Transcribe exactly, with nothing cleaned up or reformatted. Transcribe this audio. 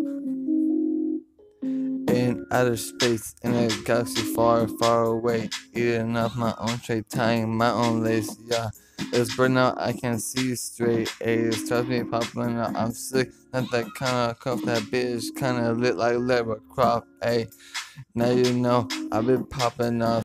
In outer space, in a galaxy far, far away, eating off my own tray, tying my own lace, yeah. It's burning out, I can't see straight, ayy. It starts me popping out, I'm sick, not that kinda cuff, that bitch kinda lit like Lara Croft, ayy. Now you know, I've been popping off.